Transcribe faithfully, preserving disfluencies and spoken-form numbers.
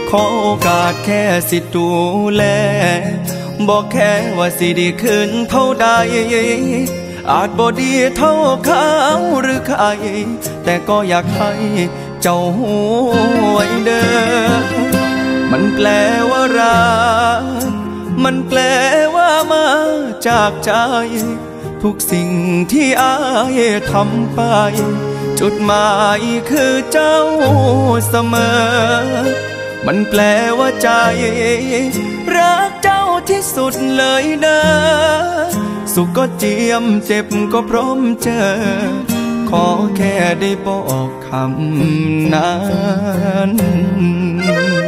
ขอโอกาสแค่สิดูแลบอกแค่ว่าสิดีขึ้นเท่าใดอาจบ่ดีเท่าเขาหรือใครแต่ก็อยากให้เจ้าหูไว้เด้อมันแปลว่ารักมันแปลว่ามาจากใจทุกสิ่งที่อายทำไปจุดหมายคือเจ้าเสมอมันแปลว่าใจรักเจ้าที่สุดเลยเด้อสุขก็เจียมเจ็บก็พร้อมเจอขอแค่ได้บอกคำนั้น